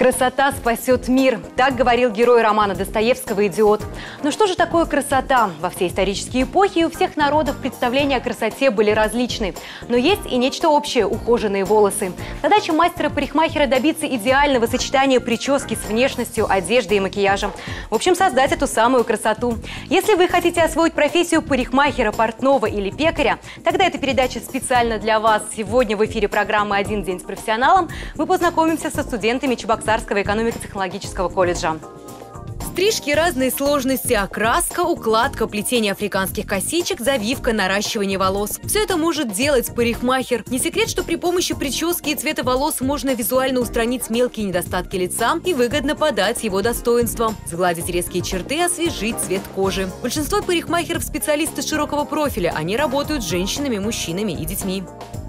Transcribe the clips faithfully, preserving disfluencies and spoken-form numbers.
Красота спасет мир. Так говорил герой романа Достоевского «Идиот». Но что же такое красота? Во все исторические эпохи у всех народов представления о красоте были различны. Но есть и нечто общее – ухоженные волосы. Задача мастера-парикмахера – добиться идеального сочетания прически с внешностью, одежды и макияжем. В общем, создать эту самую красоту. Если вы хотите освоить профессию парикмахера, портного или пекаря, тогда эта передача специально для вас. Сегодня в эфире программы «Один день с профессионалом» мы познакомимся со студентами Чебоксарского экономико-технологического колледжа. Стрижки разной сложности, окраска, укладка, плетение африканских косичек, завивка, наращивание волос. Все это может делать парикмахер. Не секрет, что при помощи прически и цвета волос можно визуально устранить мелкие недостатки лица и выгодно подать его достоинства. Сгладить резкие черты, освежить цвет кожи. Большинство парикмахеров – специалисты широкого профиля. Они работают с женщинами, мужчинами и детьми.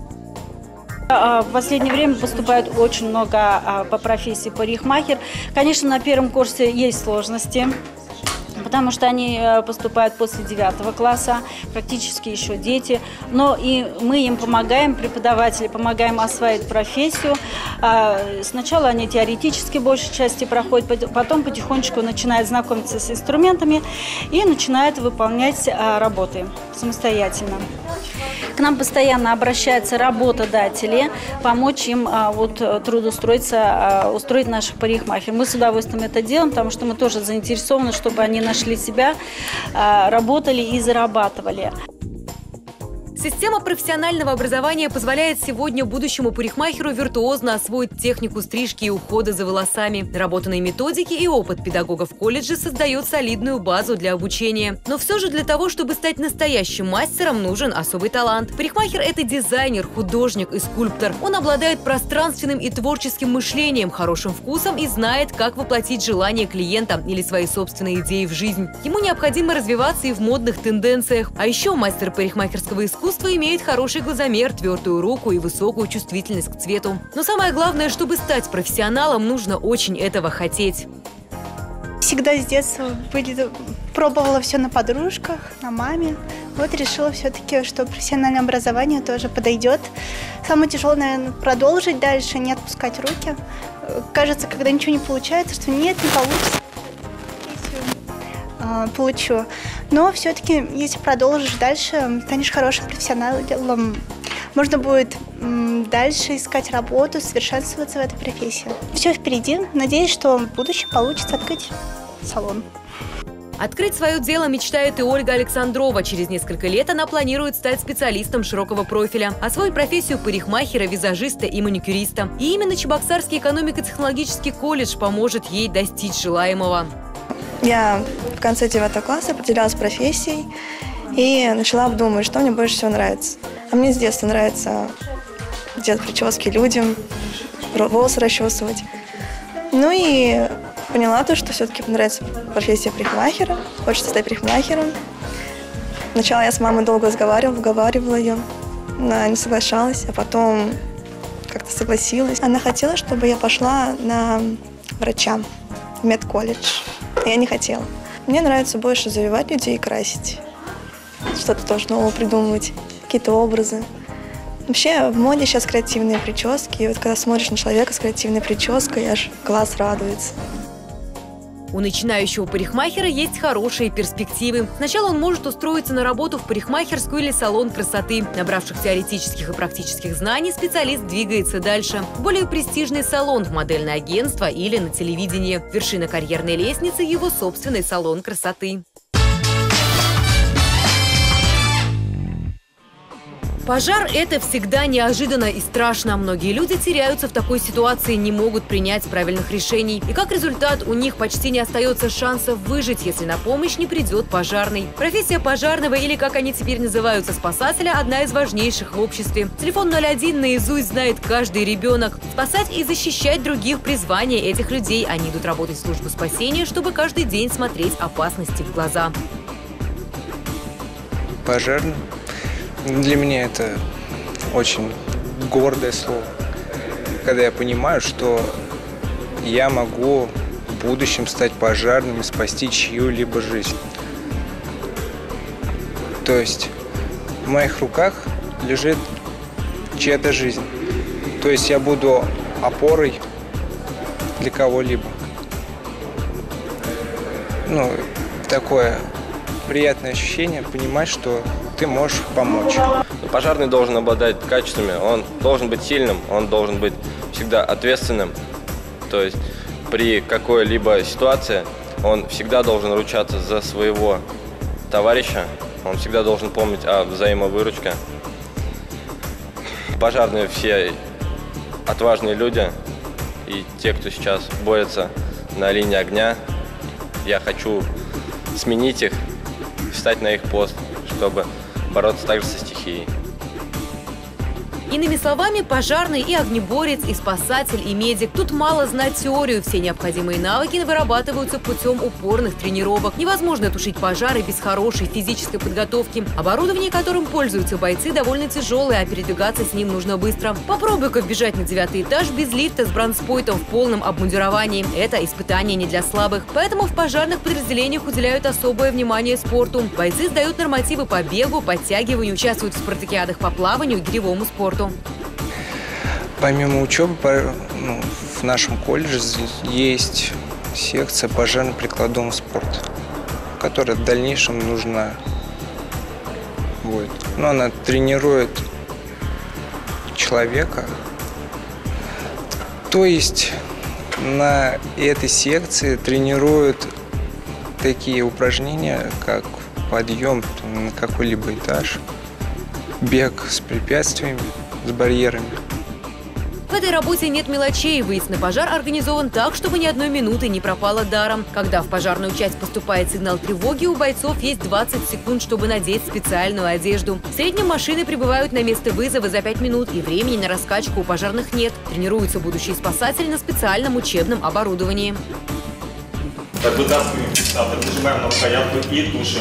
В последнее время поступает очень много по профессии парикмахер. Конечно, на первом курсе есть сложности, потому что они поступают после девятого класса, практически еще дети. Но и мы им помогаем, преподаватели, помогаем осваивать профессию. Сначала они теоретически большей части проходят, потом потихонечку начинают знакомиться с инструментами и начинают выполнять работы самостоятельно. К нам постоянно обращаются работодатели, помочь им а, вот, трудоустроиться, а, устроить наших парикмахеров. Мы с удовольствием это делаем, потому что мы тоже заинтересованы, чтобы они нашли себя, а, работали и зарабатывали. Система профессионального образования позволяет сегодня будущему парикмахеру виртуозно освоить технику стрижки и ухода за волосами. Наработанные методики и опыт педагогов колледжа создают солидную базу для обучения. Но все же для того, чтобы стать настоящим мастером, нужен особый талант. Парикмахер – это дизайнер, художник и скульптор. Он обладает пространственным и творческим мышлением, хорошим вкусом и знает, как воплотить желания клиента или свои собственные идеи в жизнь. Ему необходимо развиваться и в модных тенденциях. А еще мастер парикмахерского искусства имеет хороший глазомер, твердую руку и высокую чувствительность к цвету. Но самое главное, чтобы стать профессионалом, нужно очень этого хотеть. Всегда с детства были, пробовала все на подружках, на маме. Вот решила все-таки, что профессиональное образование тоже подойдет. Самое тяжелое, наверное, продолжить дальше, не отпускать руки. Кажется, когда ничего не получается, что нет, не получится. Получу. Но все-таки, если продолжишь дальше, станешь хорошим профессионалом, можно будет дальше искать работу, совершенствоваться в этой профессии. Все впереди. Надеюсь, что в будущем получится открыть салон. Открыть свое дело мечтает и Ольга Александрова. Через несколько лет она планирует стать специалистом широкого профиля, освоить профессию парикмахера, визажиста и маникюриста. И именно Чебоксарский экономико-технологический колледж поможет ей достичь желаемого. Я в конце девятого класса определялась профессией и начала обдумывать, что мне больше всего нравится. А мне с детства нравится делать прически людям, волосы расчесывать. Ну и поняла то, что все-таки нравится профессия парикмахера, хочется стать парикмахером. Сначала я с мамой долго разговаривала, уговаривала ее, она не соглашалась, а потом как-то согласилась. Она хотела, чтобы я пошла на врача в медколледж. Я не хотела. Мне нравится больше завивать людей и красить. Что-то тоже нового придумывать, какие-то образы. Вообще в моде сейчас креативные прически. И вот когда смотришь на человека с креативной прической, аж глаз радуется. У начинающего парикмахера есть хорошие перспективы. Сначала он может устроиться на работу в парикмахерскую или салон красоты. Набравших теоретических и практических знаний, специалист двигается дальше. В более престижный салон, в модельное агентство или на телевидении. Вершина карьерной лестницы – его собственный салон красоты. Пожар – это всегда неожиданно и страшно. Многие люди теряются в такой ситуации, не могут принять правильных решений. И как результат, у них почти не остается шансов выжить, если на помощь не придет пожарный. Профессия пожарного, или как они теперь называются, спасателя, одна из важнейших в обществе. Телефон ноль один наизусть знает каждый ребенок. Спасать и защищать других – призвание этих людей. Они идут работать в службу спасения, чтобы каждый день смотреть опасности в глаза. Пожарный. Для меня это очень гордое слово, когда я понимаю, что я могу в будущем стать пожарным и спасти чью-либо жизнь. То есть в моих руках лежит чья-то жизнь. То есть я буду опорой для кого-либо. Ну, такое приятное ощущение понимать, что ты можешь помочь. Пожарный должен обладать качествами, он должен быть сильным, он должен быть всегда ответственным. То есть при какой-либо ситуации он всегда должен ручаться за своего товарища, он всегда должен помнить о взаимовыручке. Пожарные все отважные люди, и те, кто сейчас борется на линии огня, я хочу сменить их, встать на их пост, чтобы бороться также со стихией. Иными словами, пожарный и огнеборец, и спасатель, и медик. Тут мало знать теорию. Все необходимые навыки вырабатываются путем упорных тренировок. Невозможно тушить пожары без хорошей физической подготовки. Оборудование, которым пользуются бойцы, довольно тяжелое, а передвигаться с ним нужно быстро. Попробуй-ка вбежать на девятый этаж без лифта с бронспойтом в полном обмундировании. Это испытание не для слабых. Поэтому в пожарных подразделениях уделяют особое внимание спорту. Бойцы сдают нормативы по бегу, подтягиванию, участвуют в спартакиадах по плаванию и гиревому спорту. Помимо учебы, ну, в нашем колледже есть секция пожарно-прикладного спорта, которая в дальнейшем нужна будет. Но она тренирует человека. То есть на этой секции тренируют такие упражнения, как подъем на какой-либо этаж, бег с препятствиями, с барьерами. В этой работе нет мелочей. Выезд на пожар организован так, чтобы ни одной минуты не пропало даром. Когда в пожарную часть поступает сигнал тревоги, у бойцов есть двадцать секунд, чтобы надеть специальную одежду. В среднем машины прибывают на место вызова за пять минут, и времени на раскачку у пожарных нет. Тренируются будущие спасатели на специальном учебном оборудовании. Так, вытаскиваем, прижимаем на рукоятку и тушим.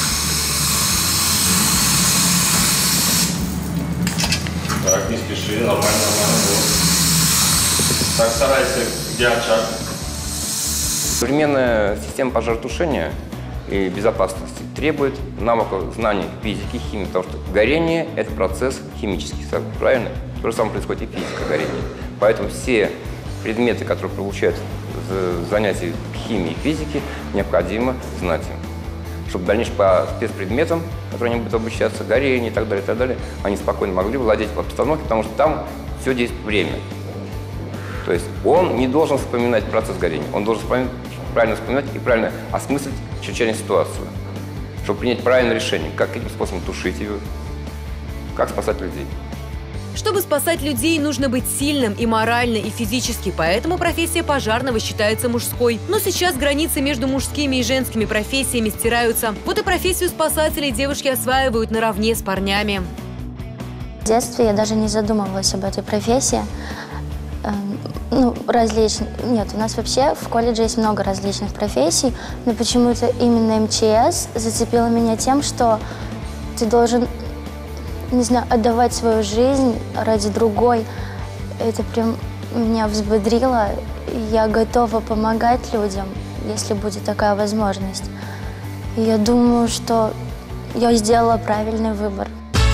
Так, не спеши, нормально, нормально. Так, старайся, где очаг. Современная система пожаротушения и безопасности требует навыков, знаний физики, химии, потому что горение – это процесс химический, правильно? То же самое происходит и физика горения. Поэтому все предметы, которые получают в занятии химии и физики, необходимо знать им, чтобы в дальнейшем по спецпредметам, которые они будут обучаться, горение и так далее, и так далее, они спокойно могли владеть в обстановке, потому что там все действует время. То есть он не должен вспоминать процесс горения, он должен вспоминать, правильно вспоминать и правильно осмыслить чрезвычайную ситуацию, чтобы принять правильное решение, как каким способом тушить ее, как спасать людей. Чтобы спасать людей, нужно быть сильным и морально, и физически, поэтому профессия пожарного считается мужской. Но сейчас границы между мужскими и женскими профессиями стираются. Вот и профессию спасателей девушки осваивают наравне с парнями. В детстве я даже не задумывалась об этой профессии. Ну, различных. Нет, у нас вообще в колледже есть много различных профессий, но почему-то именно эм че эс зацепила меня тем, что ты должен, не знаю, отдавать свою жизнь ради другой. Это прям меня взбодрило. Я готова помогать людям, если будет такая возможность. И я думаю, что я сделала правильный выбор.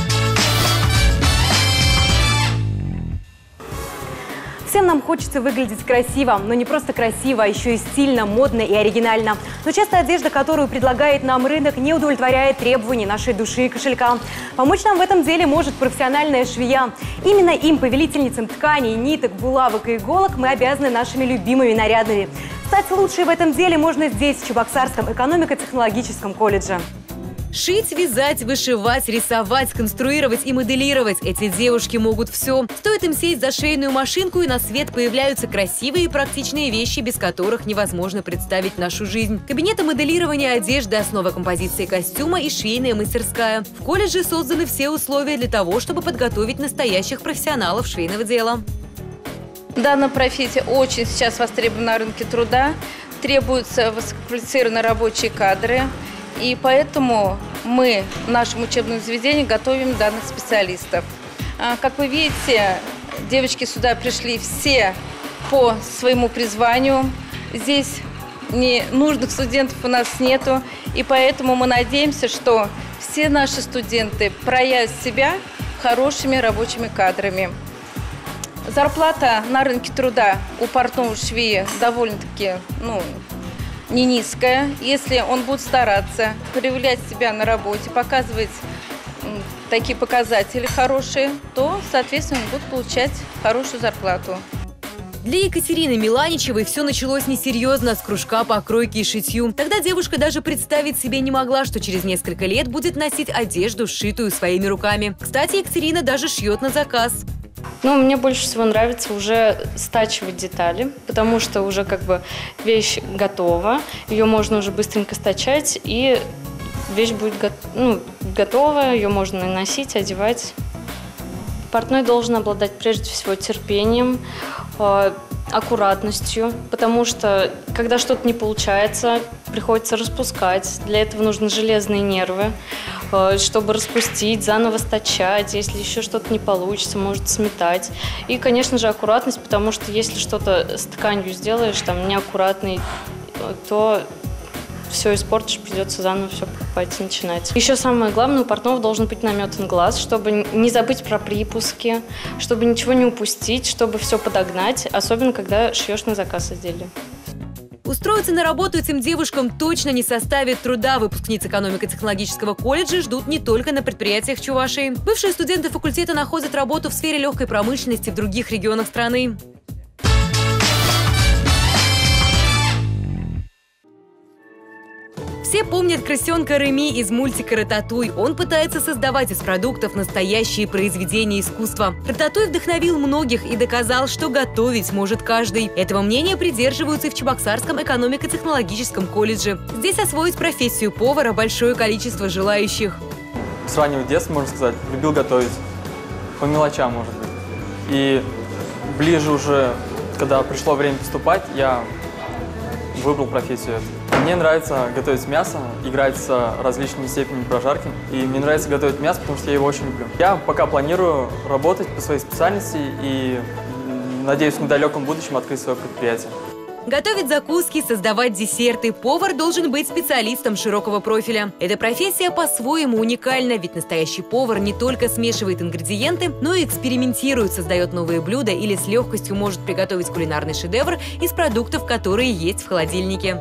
Всем нам хочется выглядеть красиво, но не просто красиво, а еще и стильно, модно и оригинально. Но часто одежда, которую предлагает нам рынок, не удовлетворяет требований нашей души и кошелька. Помочь нам в этом деле может профессиональная швея. Именно им, повелительницам тканей, ниток, булавок и иголок, мы обязаны нашими любимыми нарядами. Стать лучшей в этом деле можно здесь, в Чебоксарском экономико-технологическом колледже. Шить, вязать, вышивать, рисовать, конструировать и моделировать – эти девушки могут все. Стоит им сесть за швейную машинку, и на свет появляются красивые и практичные вещи, без которых невозможно представить нашу жизнь. Кабинеты моделирования одежды, основа композиции костюма и швейная мастерская. В колледже созданы все условия для того, чтобы подготовить настоящих профессионалов швейного дела. Данная профессия очень сейчас востребована на рынке труда, требуются высококвалифицированные рабочие кадры. И поэтому мы в нашем учебном заведении готовим данных специалистов. Как вы видите, девочки сюда пришли все по своему призванию. Здесь ненужных студентов у нас нету. И поэтому мы надеемся, что все наши студенты проявят себя хорошими рабочими кадрами. Зарплата на рынке труда у портного швея довольно-таки, ну, не низкая. Если он будет стараться, проявлять себя на работе, показывать такие показатели хорошие, то, соответственно, он будет получать хорошую зарплату. Для Екатерины Миланичевой все началось несерьезно, с кружка по кройке и шитью. Тогда девушка даже представить себе не могла, что через несколько лет будет носить одежду, сшитую своими руками. Кстати, Екатерина даже шьет на заказ. Ну, мне больше всего нравится уже стачивать детали, потому что уже как бы вещь готова, ее можно уже быстренько стачать, и вещь будет го- ну, готова, ее можно носить, одевать. Портной должен обладать прежде всего терпением, э, аккуратностью, потому что когда что-то не получается, приходится распускать. Для этого нужны железные нервы, э, чтобы распустить, заново стачать. Если еще что-то не получится, может сметать. И, конечно же, аккуратность, потому что если что-то с тканью сделаешь, там, неаккуратный, то все испортишь, придется заново все покупать и начинать. Еще самое главное, у портного должен быть наметан глаз, чтобы не забыть про припуски, чтобы ничего не упустить, чтобы все подогнать, особенно когда шьешь на заказ изделия. Устроиться на работу этим девушкам точно не составит труда. Выпускниц экономико-технологического колледжа ждут не только на предприятиях Чувашии. Бывшие студенты факультета находят работу в сфере легкой промышленности в других регионах страны. Все помнят крысенка Реми из мультика «Рататуй». Он пытается создавать из продуктов настоящие произведения искусства. «Рататуй» вдохновил многих и доказал, что готовить может каждый. Этого мнения придерживаются и в Чебоксарском экономико-технологическом колледже. Здесь освоить профессию повара большое количество желающих. С раннего детства, можно сказать, любил готовить. По мелочам, может быть. И ближе уже, когда пришло время поступать, я выбрал профессию эту. Мне нравится готовить мясо, играть с различными степенями прожарки. И мне нравится готовить мясо, потому что я его очень люблю. Я пока планирую работать по своей специальности и надеюсь в недалеком будущем открыть свое предприятие. Готовить закуски, создавать десерты. Повар должен быть специалистом широкого профиля. Эта профессия по-своему уникальна, ведь настоящий повар не только смешивает ингредиенты, но и экспериментирует, создает новые блюда или с легкостью может приготовить кулинарный шедевр из продуктов, которые есть в холодильнике.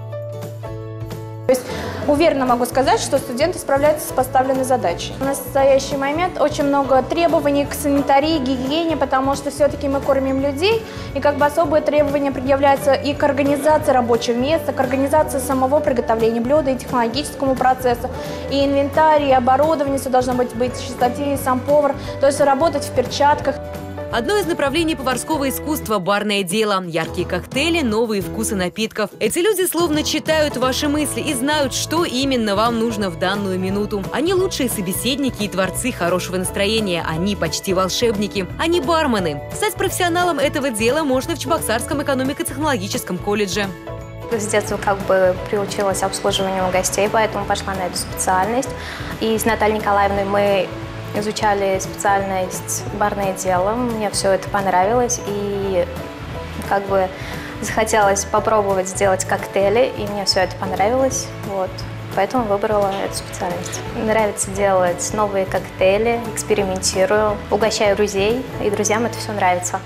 То есть уверенно могу сказать, что студенты справляются с поставленной задачей. В настоящий момент очень много требований к санитарии, гигиене, потому что все-таки мы кормим людей, и как бы особые требования предъявляются и к организации рабочего места, к организации самого приготовления блюда, и технологическому процессу, и инвентарь, и оборудование, все должно быть, быть в чистоте, и сам повар, то есть работать в перчатках. Одно из направлений поварского искусства – барное дело. Яркие коктейли, новые вкусы напитков. Эти люди словно читают ваши мысли и знают, что именно вам нужно в данную минуту. Они лучшие собеседники и творцы хорошего настроения. Они почти волшебники. Они бармены. Стать профессионалом этого дела можно в Чебоксарском экономико-технологическом колледже. С детства как бы приучилась обслуживанию гостей, поэтому пошла на эту специальность. И с Натальей Николаевной мы изучали специальность барное дело, мне все это понравилось, и как бы захотелось попробовать сделать коктейли, и мне все это понравилось, вот, поэтому выбрала эту специальность. Нравится делать новые коктейли, экспериментирую, угощаю друзей, и друзьям это все нравится.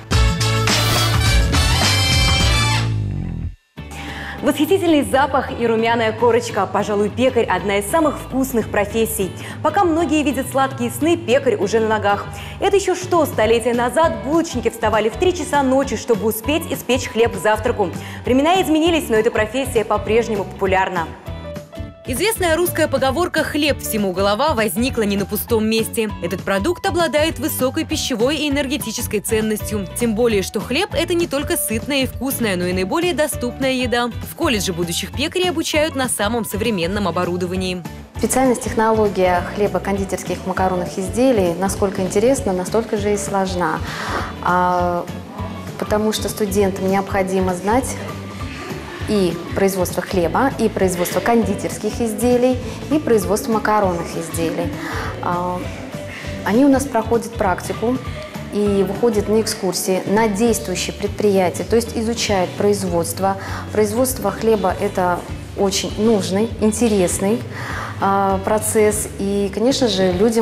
Восхитительный запах и румяная корочка. Пожалуй, пекарь – одна из самых вкусных профессий. Пока многие видят сладкие сны, пекарь уже на ногах. Это еще что, столетия назад булочники вставали в три часа ночи, чтобы успеть испечь хлеб к завтраку. Времена изменились, но эта профессия по-прежнему популярна. Известная русская поговорка «хлеб всему голова» возникла не на пустом месте. Этот продукт обладает высокой пищевой и энергетической ценностью. Тем более, что хлеб – это не только сытная и вкусная, но и наиболее доступная еда. В колледже будущих пекарей обучают на самом современном оборудовании. Специальность технология хлебо-кондитерских макаронных изделий насколько интересна, настолько же и сложна. А, потому что студентам необходимо знать и производство хлеба, и производство кондитерских изделий, и производство макаронных изделий. Они у нас проходят практику и выходят на экскурсии на действующие предприятия, то есть изучают производство. Производство хлеба – это очень нужный, интересный процесс, и, конечно же, людям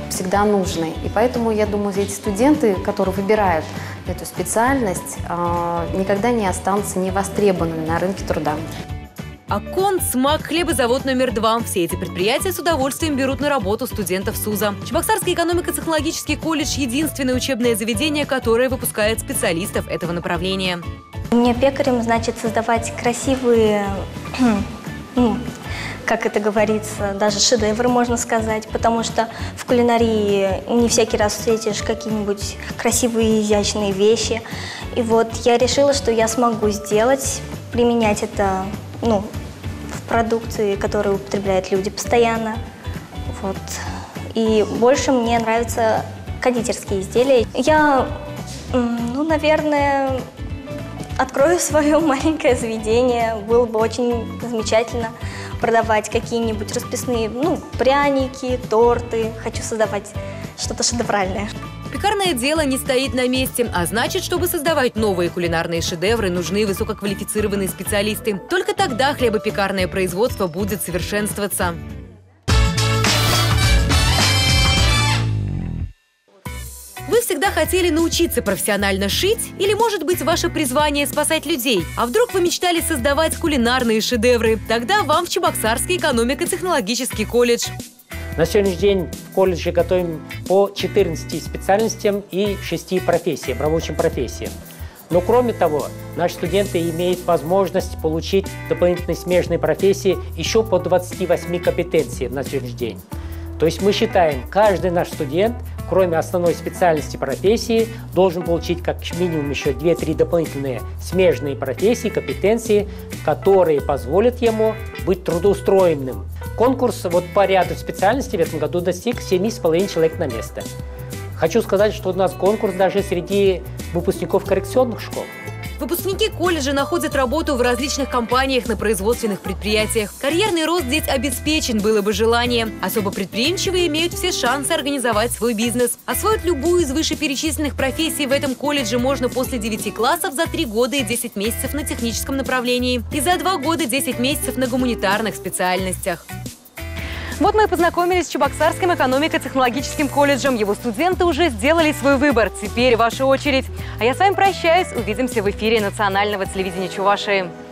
всегда нужны. И поэтому, я думаю, эти студенты, которые выбирают эту специальность, никогда не останутся невостребованными на рынке труда. Аккон, СМАК, хлебозавод номер два. Все эти предприятия с удовольствием берут на работу студентов СУЗа. Чебоксарский экономико-технологический колледж – единственное учебное заведение, которое выпускает специалистов этого направления. Мне пекарем, значит, создавать красивые, ну, как это говорится, даже шедевры, можно сказать, потому что в кулинарии не всякий раз встретишь какие-нибудь красивые, изящные вещи. И вот я решила, что я смогу сделать, применять это, ну, в продукции, которые употребляют люди постоянно. Вот. И больше мне нравятся кондитерские изделия. Я, ну, наверное, открою свое маленькое заведение. Было бы очень замечательно продавать какие-нибудь расписные, ну, пряники, торты. Хочу создавать что-то шедевральное. Пекарное дело не стоит на месте, а значит, чтобы создавать новые кулинарные шедевры, нужны высококвалифицированные специалисты. Только тогда хлебопекарное производство будет совершенствоваться. Вы всегда хотели научиться профессионально шить? Или, может быть, ваше призвание – спасать людей? А вдруг вы мечтали создавать кулинарные шедевры? Тогда вам в Чебоксарский экономико-технологический колледж. На сегодняшний день в колледже готовим по четырнадцати специальностям и шести профессиям, рабочим профессиям. Но кроме того, наши студенты имеют возможность получить дополнительные смежные профессии еще по двадцати восьми компетенциям на сегодняшний день. То есть мы считаем, каждый наш студент, кроме основной специальности профессии, должен получить как минимум еще две-три дополнительные смежные профессии, компетенции, которые позволят ему быть трудоустроенным. Конкурс вот по ряду специальностей в этом году достиг семи с половиной человек на место. Хочу сказать, что у нас конкурс даже среди выпускников коррекционных школ. Выпускники колледжа находят работу в различных компаниях на производственных предприятиях. Карьерный рост здесь обеспечен, было бы желание. Особо предприимчивые имеют все шансы организовать свой бизнес. Освоить любую из вышеперечисленных профессий в этом колледже можно после девяти классов за три года и десять месяцев на техническом направлении и за два года десять месяцев на гуманитарных специальностях. Вот мы и познакомились с Чебоксарским экономико-технологическим колледжем. Его студенты уже сделали свой выбор. Теперь ваша очередь. А я с вами прощаюсь. Увидимся в эфире национального телевидения Чувашии.